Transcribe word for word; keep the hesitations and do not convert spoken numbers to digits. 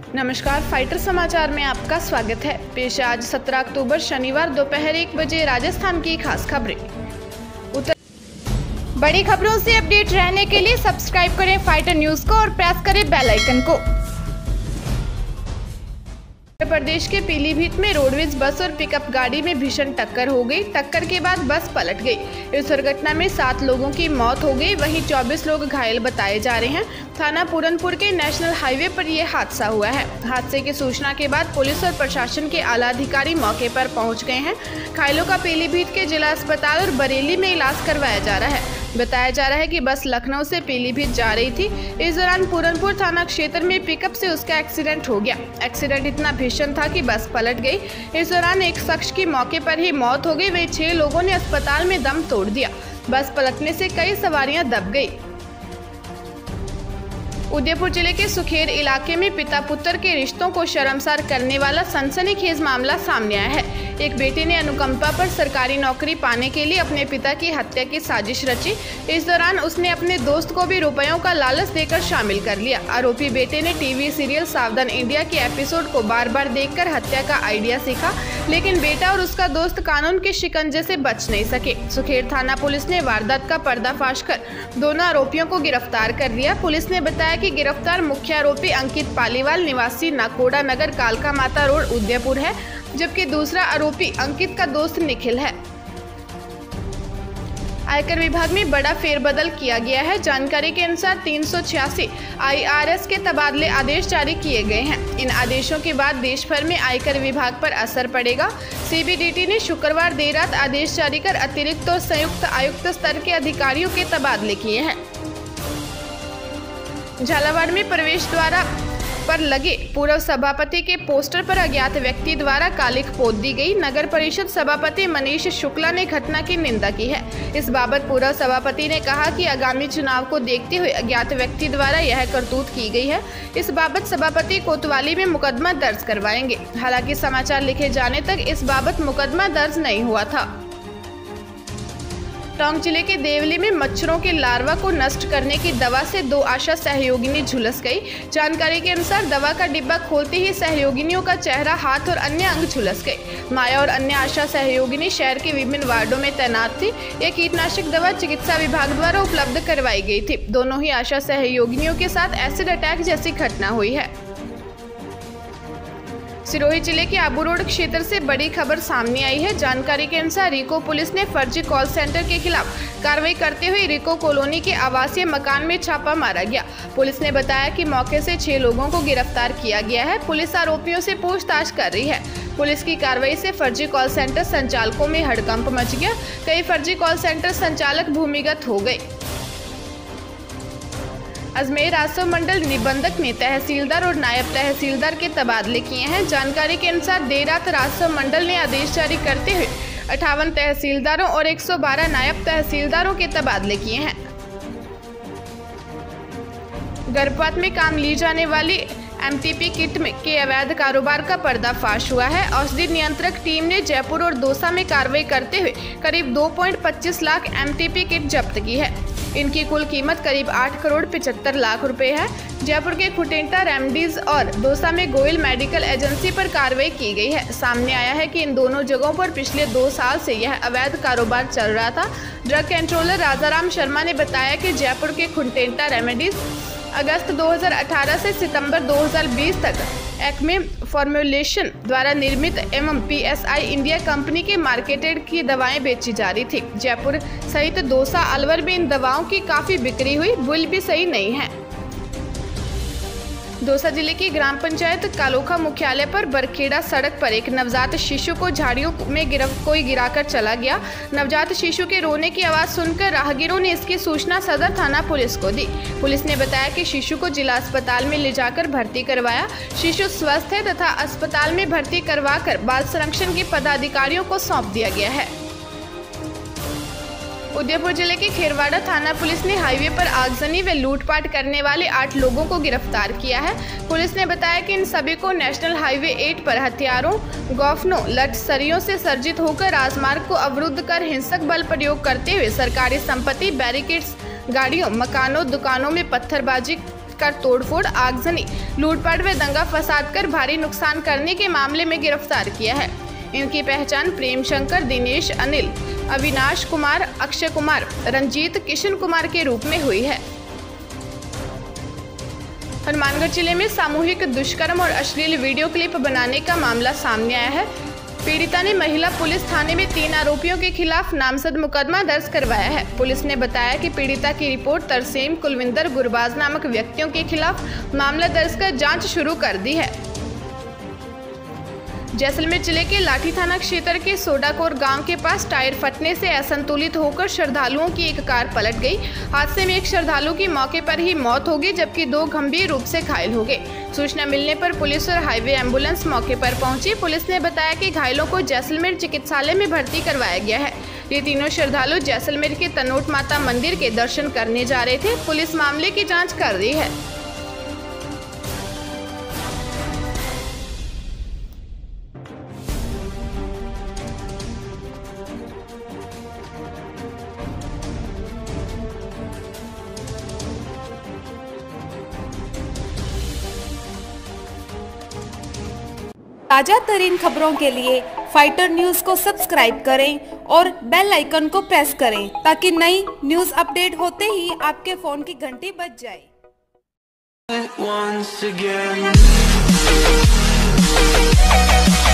नमस्कार, फाइटर समाचार में आपका स्वागत है। पेश है आज सत्रह अक्टूबर शनिवार दोपहर एक बजे राजस्थान की खास खबरें। उत्तर बड़ी खबरों से अपडेट रहने के लिए सब्सक्राइब करें फाइटर न्यूज को और प्रेस करें बेल आइकन को। उत्तर प्रदेश के पीलीभीत में रोडवेज बस और पिकअप गाड़ी में भीषण टक्कर हो गई। टक्कर के बाद बस पलट गई। इस दुर्घटना में सात लोगों की मौत हो गई, वहीं चौबीस लोग घायल बताए जा रहे हैं। थाना पूरनपुर के नेशनल हाईवे पर यह हादसा हुआ है। हादसे की सूचना के बाद पुलिस और प्रशासन के आला अधिकारी मौके पर पहुंच गए हैं। घायलों का पीलीभीत के जिला अस्पताल और बरेली में इलाज करवाया जा रहा है। बताया जा रहा है कि बस लखनऊ से पीलीभीत जा रही थी। इस दौरान पूरनपुर थाना क्षेत्र में पिकअप से उसका एक्सीडेंट हो गया। एक्सीडेंट इतना भीषण था कि बस पलट गई। इस दौरान एक शख्स की मौके पर ही मौत हो गई, वहीं छह लोगों ने अस्पताल में दम तोड़ दिया। बस पलटने से कई सवारियां दब गई। उदयपुर जिले के सुखेर इलाके में पिता पुत्र के रिश्तों को शर्मसार करने वाला सनसनीखेज मामला सामने आया है। एक बेटे ने अनुकंपा पर सरकारी नौकरी पाने के लिए अपने पिता की हत्या की साजिश रची। इस दौरान उसने अपने दोस्त को भी रुपयों का लालच देकर शामिल कर लिया। आरोपी बेटे ने टीवी सीरियल सावधान इंडिया के एपिसोड को बार बार देखकर हत्या का आइडिया सीखा, लेकिन बेटा और उसका दोस्त कानून के शिकंजे से बच नहीं सके। सुखेर थाना पुलिस ने वारदात का पर्दाफाश कर दोनों आरोपियों को गिरफ्तार कर लिया। पुलिस ने बताया कि गिरफ्तार मुख्य आरोपी अंकित पालीवाल निवासी नाकोड़ा नगर कालका माता रोड उदयपुर है, जबकि दूसरा आरोपी अंकित का दोस्त निखिल है। आयकर विभाग में बड़ा फेरबदल किया गया है। जानकारी के अनुसार तीन सौ छियासी आई आर एस के तबादले आदेश जारी किए गए हैं। इन आदेशों के बाद देश भर में आयकर विभाग पर असर पड़ेगा। सी बी डी टी ने शुक्रवार देर रात आदेश जारी कर अतिरिक्त और संयुक्त आयुक्त स्तर के अधिकारियों के तबादले किए हैं। झालावाड़ में प्रवेश द्वार पर लगे पूर्व सभापति के पोस्टर पर अज्ञात व्यक्ति द्वारा कालिख पोत दी गई। नगर परिषद सभापति मनीष शुक्ला ने घटना की निंदा की है। इस बाबत पूर्व सभापति ने कहा कि आगामी चुनाव को देखते हुए अज्ञात व्यक्ति द्वारा यह करतूत की गई है। इस बाबत सभापति कोतवाली में मुकदमा दर्ज करवाएंगे। हालांकि समाचार लिखे जाने तक इस बाबत मुकदमा दर्ज नहीं हुआ था। टोंक जिले के देवली में मच्छरों के लार्वा को नष्ट करने की दवा से दो आशा सहयोगिनी झुलस गई। जानकारी के अनुसार दवा का डिब्बा खोलते ही सहयोगिनियों का चेहरा, हाथ और अन्य अंग झुलस गए। माया और अन्य आशा सहयोगिनी शहर के विभिन्न वार्डों में तैनात थी। यह कीटनाशक दवा चिकित्सा विभाग द्वारा उपलब्ध करवाई गई थी। दोनों ही आशा सहयोगिनियों के साथ एसिड अटैक जैसी घटना हुई है। सिरोही जिले के आबू रोड क्षेत्र से बड़ी खबर सामने आई है। जानकारी के अनुसार रिको पुलिस ने फर्जी कॉल सेंटर के खिलाफ कार्रवाई करते हुए रिको कॉलोनी के आवासीय मकान में छापा मारा गया। पुलिस ने बताया कि मौके से छह लोगों को गिरफ्तार किया गया है। पुलिस आरोपियों से पूछताछ कर रही है। पुलिस की कार्रवाई से फर्जी कॉल सेंटर संचालकों में हड़कंप मच गया। कई फर्जी कॉल सेंटर संचालक भूमिगत हो गए। अजमेर राजस्व मंडल निबंधक ने तहसीलदार और नायब तहसीलदार के तबादले किए हैं। जानकारी के अनुसार देर रात राजस्व मंडल ने आदेश जारी करते हुए अट्ठावन तहसीलदारों और एक सौ बारह नायब तहसीलदारों के तबादले किए हैं। गर्भपात में काम ली जाने वाली एम टी पी किट में के अवैध कारोबार का पर्दाफाश हुआ है। औषधि नियंत्रक टीम ने जयपुर और दौसा में कार्रवाई करते हुए करीब दो पॉइंट पच्चीस lakh M T P kit जब्त की है। इनकी कुल कीमत करीब आठ करोड़ पिचहत्तर लाख रुपए है। जयपुर के खुटेंटा रेमडीज और दौसा में गोयल मेडिकल एजेंसी पर कार्रवाई की गई है। सामने आया है कि इन दोनों जगहों पर पिछले दो साल से यह अवैध कारोबार चल रहा था। ड्रग कंट्रोलर राजाराम शर्मा ने बताया कि जयपुर के खुटेंटा रेमडीज अगस्त दो हज़ार अठारह से सितंबर दो हज़ार बीस तक एक्मे फॉर्मुलेशन द्वारा निर्मित एवं P S I India company के मार्केटेड की दवाएं बेची जा रही थी। जयपुर सहित दौसा अलवर में इन दवाओं की काफी बिक्री हुई। बिल भी सही नहीं है। दौसा जिले की ग्राम पंचायत कालोखा मुख्यालय पर बरखेड़ा सड़क पर एक नवजात शिशु को झाड़ियों में गिरफ कोई गिराकर चला गया। नवजात शिशु के रोने की आवाज सुनकर राहगीरों ने इसकी सूचना सदर थाना पुलिस को दी। पुलिस ने बताया कि शिशु को जिला अस्पताल में ले जाकर भर्ती करवाया। शिशु स्वस्थ है तथा अस्पताल में भर्ती करवाकर बाल संरक्षण के पदाधिकारियों को सौंप दिया गया है। उदयपुर जिले के खेरवाड़ा थाना पुलिस ने हाईवे पर आगजनी व लूटपाट करने वाले आठ लोगों को गिरफ्तार किया है। पुलिस ने बताया कि इन सभी को नेशनल हाईवे आठ पर हथियारों, गौफनों, लठसरियों से सर्जित होकर राजमार्ग को अवरुद्ध कर हिंसक बल प्रयोग करते हुए सरकारी संपत्ति, बैरिकेड्स, गाड़ियों, मकानों, दुकानों में पत्थरबाजी कर तोड़फोड़, आगजनी, लूटपाट व दंगा फसाद कर भारी नुकसान करने के मामले में गिरफ्तार किया है। इनकी पहचान प्रेम शंकर, दिनेश, अनिल, अविनाश कुमार, अक्षय कुमार, रंजीत, किशन कुमार के रूप में हुई है। हनुमानगढ़ जिले में सामूहिक दुष्कर्म और अश्लील वीडियो क्लिप बनाने का मामला सामने आया है। पीड़िता ने महिला पुलिस थाने में तीन आरोपियों के खिलाफ नामजद मुकदमा दर्ज करवाया है। पुलिस ने बताया कि पीड़िता की रिपोर्ट तरसेम, कुलविंदर, गुरबाज नामक व्यक्तियों के खिलाफ मामला दर्ज कर जांच शुरू कर दी है। जैसलमेर जिले के लाठी थाना क्षेत्र के सोडाकोर गांव के पास टायर फटने से असंतुलित होकर श्रद्धालुओं की एक कार पलट गई। हादसे में एक श्रद्धालु की मौके पर ही मौत हो गई, जबकि दो गंभीर रूप से घायल हो गए। सूचना मिलने पर पुलिस और हाईवे एम्बुलेंस मौके पर पहुंची। पुलिस ने बताया कि घायलों को जैसलमेर चिकित्सालय में भर्ती करवाया गया है। ये तीनों श्रद्धालु जैसलमेर के तनोट माता मंदिर के दर्शन करने जा रहे थे। पुलिस मामले की जाँच कर रही है। ताजा तरीन खबरों के लिए फाइटर न्यूज को सब्सक्राइब करें और बेल आइकन को प्रेस करें ताकि नई न्यूज अपडेट होते ही आपके फोन की घंटी बज जाए। Once again